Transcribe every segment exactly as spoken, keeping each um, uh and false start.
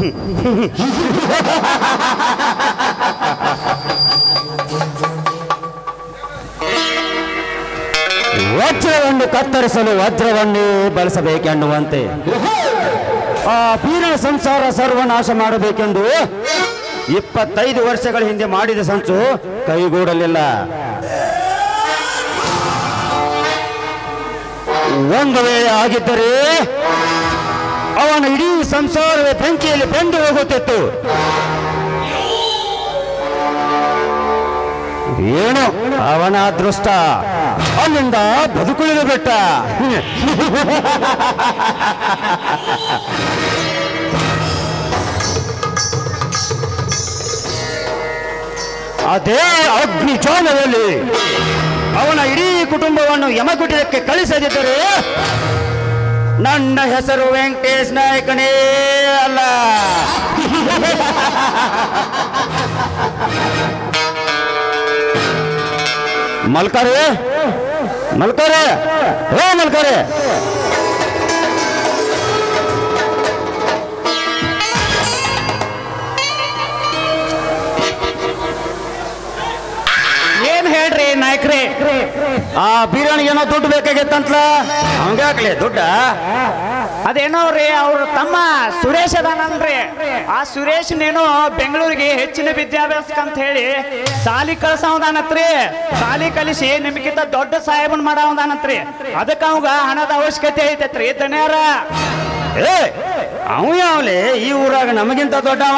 ವಜ್ರವನ್ನು ಕತ್ತರಿಸಲು ವಜ್ರವನ್ನೇ ಬಳಸಬೇಕೆನ್ನುವಂತೆ ಆ ಬೀರನ ಸಂಸಾರ ಸರ್ವನಾಶ ಮಾಡಬೇಕೆಂದು ಇಪ್ಪತ್ತೈದು ವರ್ಷಗಳ ಹಿಂದೆ ಮಾಡಿದ ಸಂಚು ಕೈಗೂಡಲಿಲ್ಲ. ಒಂದು ವೇಳೆ ಆಗಿದ್ದರೆ ಅವನ ಇಡೀ ಸಂಸಾರವೇ ಬೆಂಕಿಯಲ್ಲಿ ಬೆಂದು ಹೋಗುತ್ತಿತ್ತು. ಏನು ಅವನ ಅದೃಷ್ಟ, ಅಲ್ಲಿಂದ ಬದುಕುಳಿದು ಬಿಟ್ಟ. ಅದೇ ಅಗ್ನಿ ಜ್ವಾಲದಲ್ಲಿ ಅವನ ಇಡೀ ಕುಟುಂಬವನ್ನು ಯಮಗುಟಕ್ಕೆ ಕಳಿಸದಿದ್ದರೆ ನನ್ನ ಹೆಸರು ವೆಂಕಟೇಶ್ ನಾಯಕನೇ ಅಲ್ಲ. ಮಲ್ಕಾರೆ ಮಲ್ಕಾರೆ ಹೇ ಮಲ್ಕಾರೆ, ಏನ್ ಹೇಳ್ರಿ ನಾಯಕ್ರಿ? ಆ ಬೀರನಿಗೆ ಏನೋ ದುಡ್ಡು ಬೇಕಾಗಿತ್ತಂತಲ, ಹಂಗಾಗ್ಲಿ ದುಡ್ಡ? ಅದೇನೋವ್ರಿ ಅವ್ರ ತಮ್ಮ ಸುರೇಶ್ ಅದಾನಲ್ರಿ, ಆ ಸುರೇಶ್ನೇನೋ ಬೆಂಗಳೂರಿಗೆ ಹೆಚ್ಚಿನ ವಿದ್ಯಾಭ್ಯಾಸಕ್ಕೆ ಅಂತ ಹೇಳಿ ಸಾಲಿ ಕಳ್ಸವದಾನತ್ರಿ. ಸಾಲಿ ಕಲಿಸಿ ನಿಮ್ಗಿಂತ ದೊಡ್ಡ ಸಾಹೇಬನ್ ಮಾಡವದಾನತ್ರಿ. ಅದಕ್ಕೆ ಅವಾಗ ಹಣದ ಅವಶ್ಯಕತೆ ಐತತ್ರಿ ದನ್ಯಾರ. ಏ ಅವ ಯಾವ್ಲೆ ಈ ಊರಾಗ ನಮಗಿಂತ ದೊಡ್ಡವ?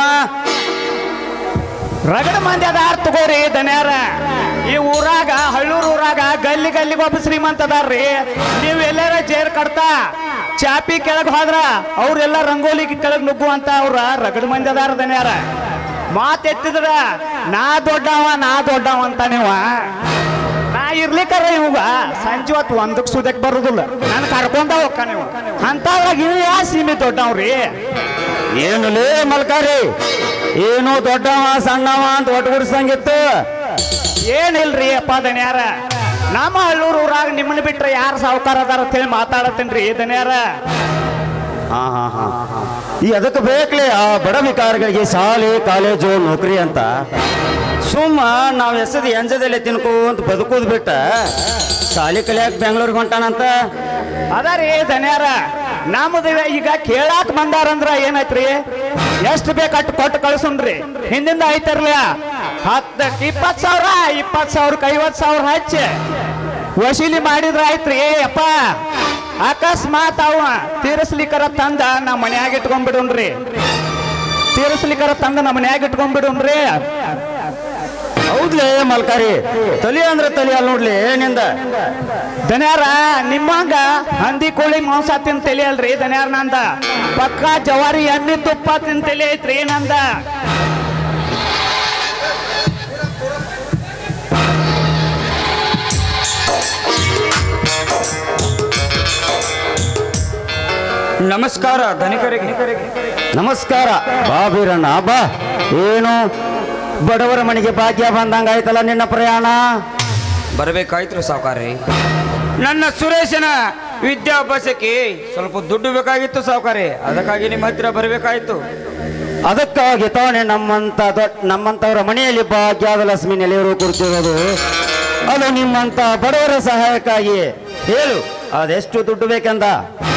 ರಗಡ ಮಂದಿ ಅದಾರ ತಗೋರಿ ದನ್ಯಾರ. ಈ ಊರಾಗ ಹಳ್ಳೂರು ಊರಾಗ ಗಲ್ಲಿ ಗಲ್ಲಿಗೆ ಒಬ್ಬ ಶ್ರೀಮಂತ ಅದಾರ್ರಿ. ನೀವ್ ಎಲ್ಲಾರ ಜೇರ್ ಕಡ್ತಾ ಚಾಪಿ ಕೆಳಗ್ ಹೋದ್ರ ಅವ್ರೆಲ್ಲ ರಂಗೋಲಿ ಕೆಳಗ್ ನುಗ್ಗುವಂತ ಅವ್ರ ರಗಡ ಮಂದಿ ಅದಾರ ದನ್ಯಾರ. ಮಾತ್ ಎತ್ತಿದ್ರ ನಾ ದೊಡ್ಡವ ನಾ ದೊಡ್ಡವ ಅಂತ ನೀವ. ನಾ ಇರ್ಲಿಕ್ಕಾರ ಇವಾಗ ಸಂಜೆ ಹೊತ್ತು ಒಂದಕ್ ಸುದಕ್ ಬರುದಿಲ್ಲ, ನಾನು ಕರ್ಕೊಂಡ ಹೋಗ್ಕ ನೀವು ಅಂತವಾಗ ಇವ್ ಯಾ ಸೀಮೆ ದೊಡ್ಡವ್ರಿ? ಏನು ಲೇ ಮಲ್ಕಾರಿ, ಏನು ದೊಡ್ಡವ ಸಣ್ಣವ ಅಂತ ಒಟ್ಟುಗೂಡ್ಸಂಗಿತ್ತು? ಏನಿಲ್ರಿ ಅಪ್ಪ ದನ್ಯಾರ, ನಮ್ಮ ಹಳ್ಳೂರು ಊರಾಗ ನಿಮ್ಮನ್ನ ಬಿಟ್ರೆ ಯಾರು ಸಾವುಕಾರ ಅದಾರ ಅಂತ ಹೇಳಿ ಮಾತಾಡತ್ತೇನ್ರಿ ದನ್ಯಾರ. ಹಾ ಹಾ ಹಾ ಈ ಅದಕ್ಕೆ ಬೇಕಲೇ ಆ ಬಡ ವಿಕಾರಗಳಿಗೆ ಶಾಲೆ ಕಾಲೇಜು ನೌಕರಿ ಅಂತ ಸುಮ್ಮ ನಾವ್ ಎಸದ್ ಎಂಜದಲ್ಲಿ ತಿನ್ಕೋಂತ ಬದುಕೋದ್ ಬಿಟ್ಟ ಶಾಲೆ ಕಲಿಯಾಕ ಬೆಂಗಳೂರಿಗೆ ಹೊಂಟಾನಂತ. ಅದಾರಿ ದನ್ಯಾರ, ನಮ್ಮದ ಈಗ ಕೇಳಾಕ್ ಬಂದಾರಂದ್ರ ಏನೈತ್ರಿ, ಎಷ್ಟು ಬೇಕಟ್ಟು ಕೊಟ್ಟು ಕಳ್ಸುನ್ರಿ. ಹಿಂದಿಂದ ಐತಿರ್ಲ ಹತ್ತ ಇಪ್ಪತ್ ಸಾವಿರ ಇಪ್ಪತ್ ಸಾವಿರಕ್ಕೆ ಐವತ್ ಸಾವಿರ ಹಚ್ಚಿ ವಸೂಲಿ ಮಾಡಿದ್ರ ಆಯ್ತ್ರಿ. ಅಪ್ಪ ಅಕಸ್ಮಾತ್ ಅವ ತೀರಿಸ್ಲಿಕ್ಕರ ತಂದ ನಮ್ಮ ಮನ್ಯಾಗ ಇಟ್ಕೊಂಡ್ಬಿಡುನ್ರಿ, ತೀರಿಸ್ಲಿಕ್ಕರ ತಂದ ನಮ್ಮ ಮನ್ಯಾಗ ಇಟ್ಕೊಂಡ್ಬಿಡುನ್ರಿ. ಹೌದ್ಲೇ ಮಲ್ಕಾರಿ, ತಲಿ ಅಂದ್ರೆ ತಲಿ ಅಲ್ ನೋಡ್ಲಿ ನಿಂದ. ದನ್ಯಾರ ನಿಮ್ಮಂಗ ಹಂದಿ ಕೋಳಿ ಮಾಂಸ ತಿನ್ ತಲಿ ಅಲ್ರಿ ದನ್ಯಾರ ನಂದ. ಪಕ್ಕ ಜವಾರಿ ಎಣ್ಣೆ ತುಪ್ಪ ತಿನ್ ತಲಿ ಐತ್ರಿ ನಂದ. ನಮಸ್ಕಾರ ಧನಿಕರಿಗೆ. ನಮಸ್ಕಾರ ಬಾ ಬೀರಣ್ಣ ಬಾ. ಏನು ಬಡವರ ಮನೆಗೆ ಭಾಗ್ಯ ಬಂದಂಗ ಆಯ್ತಲ್ಲ ನಿನ್ನ ಪ್ರಯಾಣ? ಬರಬೇಕಾಯ್ತು ಸಾವುಕಾರ್ರಿ, ನನ್ನ ಸುರೇಶನ ವಿದ್ಯಾಭ್ಯಾಸಕ್ಕೆ ಸ್ವಲ್ಪ ದುಡ್ಡು ಬೇಕಾಗಿತ್ತು ಸಾವುಕಾರಿ, ಅದಕ್ಕಾಗಿ ನಿಮ್ಮ ಹತ್ತಿರ ಬರಬೇಕಾಯ್ತು. ಅದಕ್ಕಾಗಿ ತಾನೇ ನಮ್ಮಂತ ದೊಡ್ಡ ನಮ್ಮಂತವರ ಮನೆಯಲ್ಲಿ ಭಾಗ್ಯದ ಲಕ್ಷ್ಮಿ ನೆಲೆಯವರು ಕೂರ್ತಿರೋದು. ಅದು ನಿಮ್ಮಂತ ಬಡವರ ಸಹಾಯಕ್ಕಾಗಿ. ಹೇಳು ಅದೆಷ್ಟು ದುಡ್ಡು ಬೇಕೆಂದ?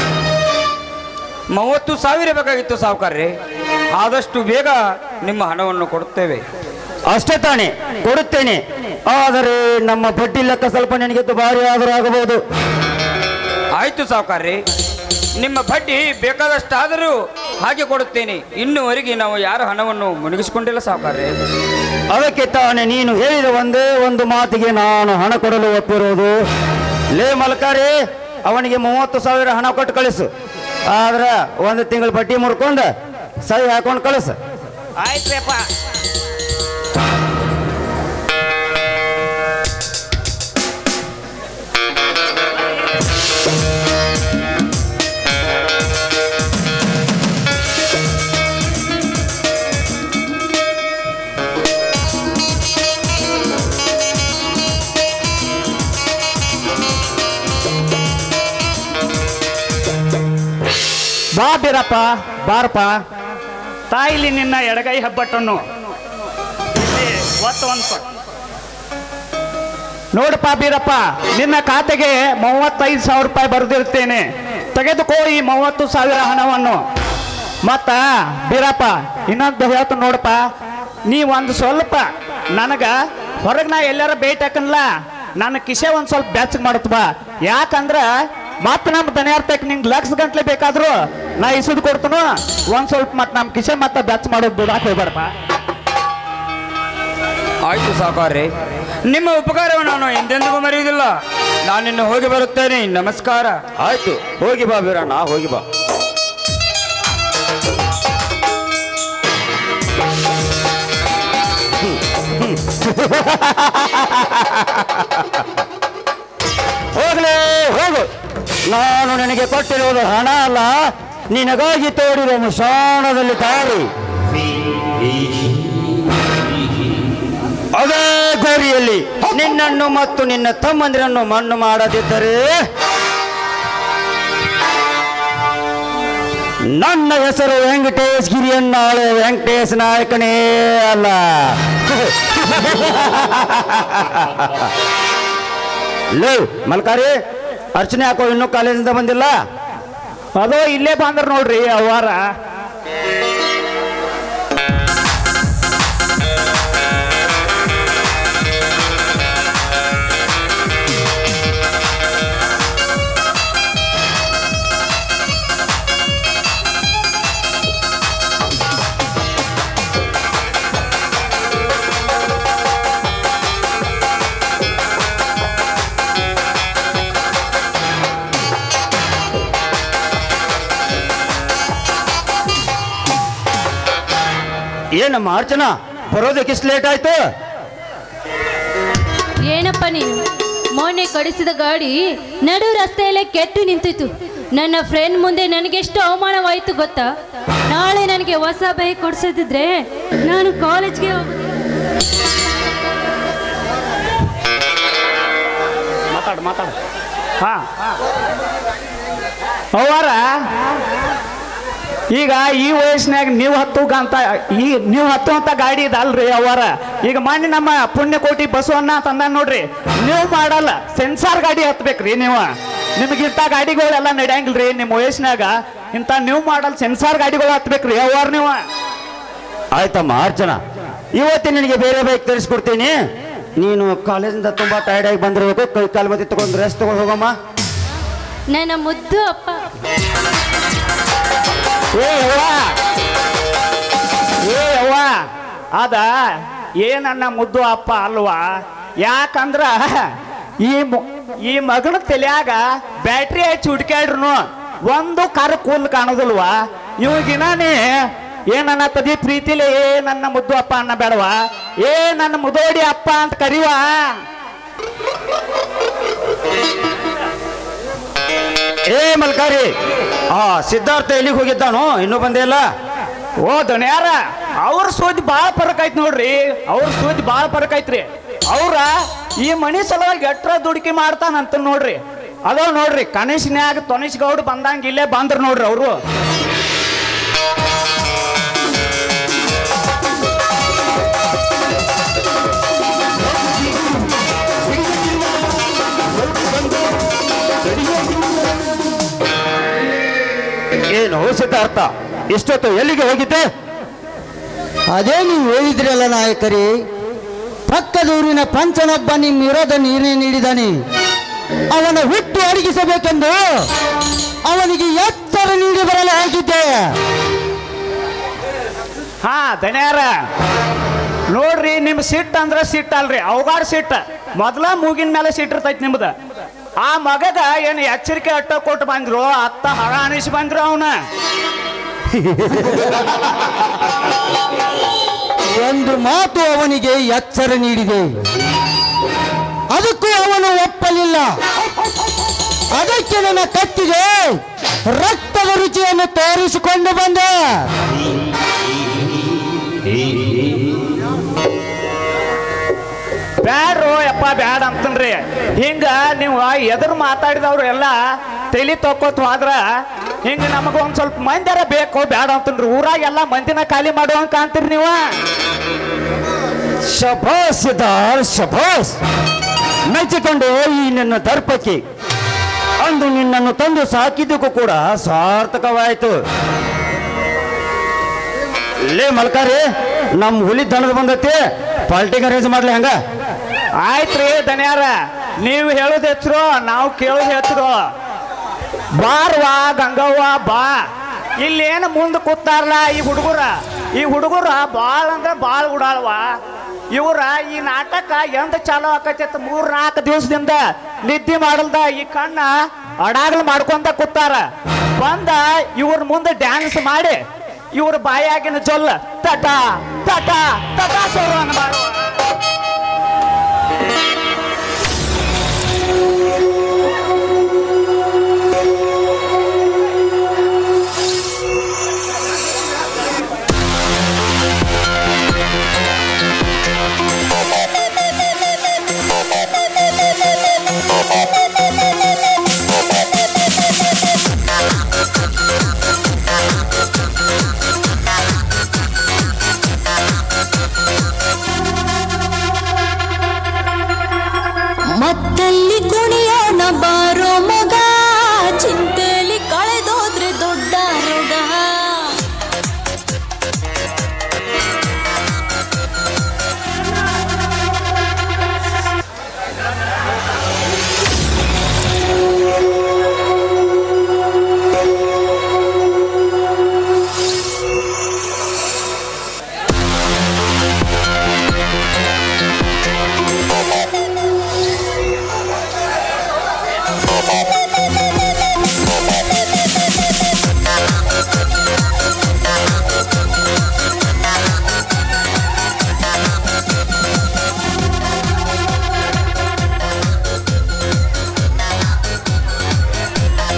ಮೂವತ್ತು ಸಾವಿರ ಬೇಕಾಗಿತ್ತು ಸಾವುಕಾರ್ರಿ, ಆದಷ್ಟು ಬೇಗ ನಿಮ್ಮ ಹಣವನ್ನು ಕೊಡುತ್ತೇವೆ. ಅಷ್ಟೇ ತಾನೆ, ಕೊಡುತ್ತೇನೆ. ಆದರೆ ನಮ್ಮ ಬಡ್ಡಿ ಲೆಕ್ಕ ಸ್ವಲ್ಪ ನನಗಿದ್ದು ಭಾರಿ ಆದರೂ ಆಗಬಹುದು. ಆಯ್ತು ಸಾವುಕಾರ್ರಿ, ನಿಮ್ಮ ಬಡ್ಡಿ ಬೇಕಾದಷ್ಟಾದರೂ ಹಾಗೆ ಕೊಡುತ್ತೇನೆ. ಇನ್ನುವರೆಗೆ ನಾವು ಯಾರ ಹಣವನ್ನು ಮುಳುಗಿಸಿಕೊಂಡಿಲ್ಲ ಸಾವುಕಾರ್ರಿ. ಅದಕ್ಕೆ ತಾನೆ ನೀನು ಹೇಳಿದ ಒಂದೇ ಒಂದು ಮಾತಿಗೆ ನಾನು ಹಣ ಕೊಡಲು ಒಪ್ಪಿರೋದು. ಲೇ ಮಲ್ಕಾರಿ, ಅವನಿಗೆ ಮೂವತ್ತು ಸಾವಿರ ಹಣ ಕೊಟ್ಟು ಕಳಿಸು. ಆದ್ರ ಒಂದು ತಿಂಗಳು ಬಡ್ಡಿ ಮುರ್ಕೊಂಡು ಸಹಿ ಹಾಕೊಂಡು ಕಳಿಸು. ಆಯ್ತ್ರಿಪ್ಪ. ಬಾ ಬೀರಪ್ಪ ಬಾರಪ್ಪ. ತಾಯಿಲಿ ನಿನ್ನ ಎಡಗೈ ಹೆಬ್ಬಟ್ಟನ್ನು ಇಲ್ಲಿ ಒತ್ತು ಅಂತ ನೋಡಪ್ಪ ಬೀರಪ್ಪ, ನಿನ್ನ ಖಾತೆಗೆ ಮೂವತ್ತೈದು ಸಾವಿರ ರೂಪಾಯಿ ಬರೆದಿರ್ತೇನೆ. ತೆಗೆದುಕೋ ಈ ಮೂವತ್ತು ಸಾವಿರ ಹಣವನ್ನು. ಮತ್ತ ಬೀರಪ್ಪ ಇನ್ನೊಂದು ಹೇಳ್ತು ನೋಡಪ್ಪ, ನೀ ಒಂದು ಸ್ವಲ್ಪ ನನಗ ಹೊರಗೆ ನಾ ಎಲ್ಲಾರ ಭೇಟಿ ಹಾಕನ್ಲ, ನನ್ನ ಕಿಸೆ ಒಂದು ಸ್ವಲ್ಪ ಬೆಚ್ಚಗೆ ಮಾಡುತ್ತ ಬಾ. ಯಾಕಂದ್ರ ಮತ್ತೆ ನಮ್ಮ ದನಿಯಾರ್ತಕ್ಕೆ ನಿಂಗೆ ಲಕ್ಷ ಗಂಟ್ಲೆ ಬೇಕಾದ್ರು ನಾ ಇಸುದು ಕೊಡ್ತನು. ಒಂದು ಸ್ವಲ್ಪ ಮತ್ತೆ ನಮ್ಮ ಕಿಸೆ ಮತ್ತೆ ಬೆಚ್ಚ ಮಾಡೋದು ಬಿಡಾಕ ಹೋಗ್ಬೇಡಪ್ಪ. ಆಯ್ತು ಸಾವುಕಾರ್ರಿ, ನಿಮ್ಮ ಉಪಕಾರವನ್ನು ನಾನು ಎಂದೆಂದಿಗೂ ಮರೆಯುವುದಿಲ್ಲ. ನಾನು ನಿನ್ನ ಹೋಗಿ ಬರುತ್ತೇನೆ. ನಮಸ್ಕಾರ. ಆಯ್ತು, ಹೋಗಿ ಬಾ ಬೀರಣ್ಣ, ಹೋಗಿ ಬಾ. ಹೋಗ್ಲೇ ಹೋಗು. ನಾನು ನಿನಗೆ ಕೊಟ್ಟಿರುವುದು ಹಣ ಅಲ್ಲ, ನಿನಗಾಗಿ ತೋಡಿರುವ ಮಶಾಣದಲ್ಲಿ ತಾರಿ ಅದೇ ಗೋರಿಯಲ್ಲಿ ನಿನ್ನನ್ನು ಮತ್ತು ನಿನ್ನ ತಮ್ಮಂದಿರನ್ನು ಮಣ್ಣು ಮಾಡದಿದ್ದರೆ ನನ್ನ ಹೆಸರು ವೆಂಕಟೇಶ್ ಗಿರಿಯನ್ನಾಳೆ, ವೆಂಕಟೇಶ್ ನಾಯಕನೇ ಅಲ್ಲ. ಲೇ ಮಲ್ಕಾರಿ, ಅರ್ಚನೆ ಹಾಕೋ, ಇನ್ನೂ ಕಾಲೇಜಿಂದ ಬಂದಿಲ್ಲ? ಅದೋ ಇಲ್ಲೇ ಬಂದ್ರ ನೋಡ್ರಿ ಅವ್ವಾರ. ಏನಮ್ಮ ಅರ್ಚನಾ, ಬರೋದಕ್ಕೆ ಇಷ್ಟು ಲೇಟ್ ಆಯ್ತು? ಏನಪ್ಪ ನೀನು, ಮೊನ್ನೆ ಕಡಿಸಿದ ಗಾಡಿ ನಡು ರಸ್ತೆಯಲ್ಲೇ ಕೆಟ್ಟು ನಿಂತಿತ್ತು. ನನ್ನ ಫ್ರೆಂಡ್ ಮುಂದೆ ನನಗೆಷ್ಟು ಅವಮಾನವಾಯಿತು ಗೊತ್ತಾ? ನಾಳೆ ನನಗೆ ಹೊಸ ಬೈಕ್ ಕೊಡಿಸದಿದ್ರೆ ನಾನು ಕಾಲೇಜ್ಗೆ ಮಾತಾಡು ಮಾತಾಡು ಹಾ ಅವ್ವಾರ, ಈಗ ಈ ವಯಸ್ಸಿನಾಗ ನೀವು ಹತ್ತು ಅಂತ ಈ ನೀವು ಹತ್ತು ಅಂತ ಗಾಡಿ ಇದಲ್ರಿ ಅವ್ವಾರ. ಈಗ ಮೊನ್ನೆ ನಮ್ಮ ಪುಣ್ಯಕೋಟಿ ಬಸವಣ್ಣ ತಂದ ನೋಡ್ರಿ, ನೀವು ಮಾಡಲ್ಲ, ಸೆನ್ಸಾರ್ ಗಾಡಿ ಹತ್ಬೇಕ್ರಿ ನೀವು. ನಿಮಗಿಂತ ಗಾಡಿಗಳೆಲ್ಲ ನಡೆಯಂಗಿಲ್ರಿ ನಿಮ್ಮ ವಯಸ್ಸಿನಾಗ. ಇಂಥ ನೀವು ಮಾಡಲ್ಲ, ಸೆನ್ಸಾರ್ ಗಾಡಿಗಳು ಹತ್ಬೇಕ್ರಿ ಅವ್ವಾರ ನೀವು. ಆಯ್ತಮ್ಮ ಅರ್ಚನಾ, ಇವತ್ತೇ ನಿನಗೆ ಬೇರೆ ಬೈಕ್ ತರಿಸ್ಕೊಡ್ತೀನಿ. ನೀನು ಕಾಲೇಜಿಂದ ತುಂಬಾ ಟೈರ್ಡ್ ಆಗಿ ಬಂದಿರ್ಬೇಕು, ಕೈ ಕಾಲು ಬತ್ತಿ ತಗೊಂಡು ರೆಸ್ಟ್ ತಗೊಂಡು ಹೋಗಮ್ಮ. ನನ್ನ ಮುದ್ದು ಅಪ್ಪ. ಏ ಅವ್ವ, ಏ ಅವ್ವ, ಅದ ಏ ನನ್ನ ಮುದ್ದು ಅಪ್ಪ ಅಲ್ವಾ? ಯಾಕಂದ್ರ ಈ ಈ ಮಗನ ತಲೆಯಾಗ ಬ್ಯಾಟ್ರಿ ಹಚ್ಚಿ ಹುಡ್ಕ್ಯಾಡ್ರು ಒಂದು ಕರ ಕೂಲ್ ಕಾಣೋದಿಲ್ವಾ? ಇವಾಗಿನೇ ಏನನ್ನ ತದಿ ಪ್ರೀತಿಲಿ ಏ ನನ್ನ ಮುದ್ದು ಅಪ್ಪ ಅನ್ನ ಬೇಡವಾ? ಏ ನನ್ನ ಮುದೋಡಿ ಅಪ್ಪ ಅಂತ ಕರಿವಾ? ಏ ಮಲ್ಕಾರಿ, ಆ ಸಿದ್ಧಾರ್ಥ ಎಲ್ಲಿಗೆ ಹೋಗಿದ್ದಾನೋ? ಇನ್ನೂ ಬಂದೇ ಇಲ್ಲ. ಓ ದೊಣ್ಯಾರ, ಅವ್ರ ಸೋದಿ ಭಾಳ ಫರಕ್ ಐತಿ ನೋಡ್ರಿ. ಅವ್ರ ಸೋದಿ ಭಾಳ ಫರಕ್ ಐತ್ರಿ. ಅವ್ರ ಈ ಮನಿ ಸಲುವಾಗಿ ಎಟ್ರ ದುಡುಕಿ ಮಾಡ್ತಾನಂತ ನೋಡ್ರಿ. ಅದೋ ನೋಡ್ರಿ, ಕನಿಷ್ನ್ಯಾಗ ತೊನಿಸ್ ಗೌಡ್ ಬಂದಂಗ ಇಲ್ಲೇ ಬಂದ್ರ ನೋಡ್ರಿ ಅವರು. ಏನು ಸಿದ್ಧಾರ್ಥ, ಇಷ್ಟೊತ್ತು ಎಲ್ಲಿಗೆ ಹೋಗಿದ್ದೆ? ಅದೇ ನೀವು ಹೇಳಿದ್ರಲ್ಲ ನಾಯಕರೇ, ಪಕ್ಕದೂರಿನ ಪಂಚನೊಬ್ಬ ನಿಮ್ಮ ವಿರೋಧ ನೀರೇ ನೀಡಿದಾನೆ. ಅವನ ಹುಟ್ಟು ಅಡಗಿಸಬೇಕೆಂದು ಅವನಿಗೆ ಎತ್ತರ ನೀಡಿ ಬರಲು ಹೋಗಿದ್ದೆ. ಹಾ ದಣ್ಯಾರ, ನೋಡ್ರಿ, ನಿಮ್ ಸಿಟ್ಟು ಅಂದ್ರೆ ಸಿಟ್ಟು ಅಲ್ರಿ, ಅವಗಾಡ್ ಸಿಟ್ಟು. ಮೊದ್ಲ ಮೂಗಿನ ಮೇಲೆ ಸಿಟ್ಟಿರ್ತೈತಿ ನಿಮ್ದ. ಆ ಮಗಗ ಏನು ಎಚ್ಚರಿಕೆ ಅಟ್ಟ ಕೊಟ್ಟು ಬಂದ್ರು, ಅತ್ತ ಹಣ ಅನಿಸಿ ಬಂದ್ರು ಅವನ. ಒಂದು ಮಾತು ಅವನಿಗೆ ಎಚ್ಚರ ನೀಡಿದೆ, ಅದಕ್ಕೂ ಅವನು ಒಪ್ಪಲಿಲ್ಲ. ಅದಕ್ಕೆ ನನ್ನ ಕತ್ತಿಗೆ ರಕ್ತದ ರುಚಿಯನ್ನು ತೋರಿಸಿಕೊಂಡು ಬಂದೆ. ಬ್ಯಾಡ್ರು ಯಪ್ಪ, ಬ್ಯಾಡ ಅಂತನ್ರಿ. ಹಿಂಗ ನೀವು ಎದುರು ಮಾತಾಡಿದವ್ರು ಎಲ್ಲ ತಲೆ ತಕ್ಕೋತ್ ಹೋದ್ರ ಹಿಂಗ ನಮಗ ಒಂದ್ ಸ್ವಲ್ಪ ಮಂದಿರ ಬೇಕು ಬೇಡ ಅಂತನ್ರಿ ಊರಾಗ ಎಲ್ಲಾ ಮಂದಿನ ಖಾಲಿ ಮಾಡುವಂಗ ಕಾಣ್ತೀರಿ ನೀವ ಶಭಾಸ್ ಸಿದ್ಧಾರ್ ಶಭಾಸ್ ಮೆಚ್ಚಿಕೊಂಡು ಈ ನಿನ್ನ ದರ್ಪಕ್ಕೆ ಅಂದು ನಿನ್ನನ್ನು ತಂದು ಸಾಕಿದ್ದಕ್ಕೂ ಕೂಡ ಸಾರ್ಥಕವಾಯಿತು. ಲೇ ಮಲ್ಕಾರಿ ನಮ್ಮ ಹುಲಿ ದನದ ಬಂದೈತಿ ಪಾಲ್ಟಿಗೆ ಅರೇಂಜ್ ಮಾಡ್ಲಿ ಹಂಗ ಆಯ್ತ್ರಿ ದನ್ಯಾರ ನೀವು ಹೇಳೋದ್ ಹೆಸರು ನಾವು ಕೇಳೋದ್ ಹೆಸರು ಬಾರ್ವಾ ಗಂಗವ್ವ ಬಾ ಇಲ್ಲೇನು ಮುಂದೆ ಕೂತಾರಲ್ಲ ಈ ಹುಡುಗರ ಈ ಹುಡುಗರ ಬಾಳ ಅಂದ್ರೆ ಬಾಳ ಉಡಾಳ್ವ ಇವ್ರ ಈ ನಾಟಕ ಎಂದ ಚಾಲು ಆಕೈತಿ ಮೂರ್ ನಾಲ್ಕು ದಿವಸದಿಂದ ನಿದ್ದೆ ಮಾಡಲ್ದ ಈ ಕಣ್ಣ ಅಡಾಗಲ್ ಮಾಡ್ಕೊಂತ ಕೂತಾರ ಬಂದ ಇವ್ರ ಮುಂದೆ ಡ್ಯಾನ್ಸ್ ಮಾಡಿ ಇವ್ರ ಬಾಯಾಗಿನ ಜೊಲ್ಲ ತಟ ತಟ ತಟ ಸೋರನ್ನ ಮಾಡುವ ಮತ್ತಲ್ಲಿ ಕುಣಿಯೋಣ ಬಾರೋ ಮಗ ಚಿಂತೆಯಲ್ಲಿ ಕಳೆದೋದ್ರೆ ದೊಡ್ಡ ರೋಗ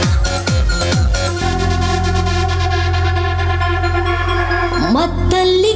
ಮತ್ತಲ್ಲಿ